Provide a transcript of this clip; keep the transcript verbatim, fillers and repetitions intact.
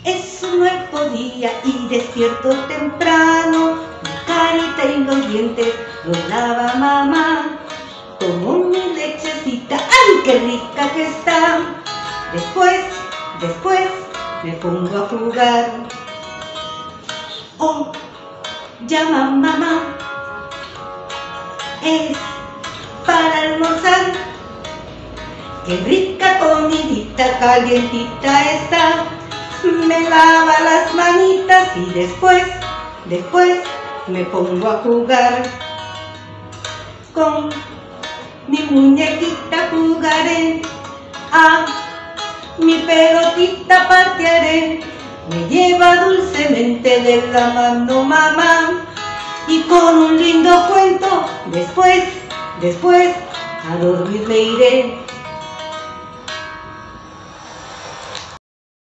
Es un nuevo día y despierto temprano. Mi carita y los dientes los lava mamá. Tomo mi lechecita, ¡ay, qué rica que está! Después, después me pongo a jugar. Oh, llama mamá, es para almorzar. Qué rica comidita, calientita está. Me lava las manitas y después, después me pongo a jugar. Con mi muñequita jugaré, a mi pelotita patearé. Me lleva dulcemente de la mano mamá, y con un lindo cuento después, después a dormir me iré.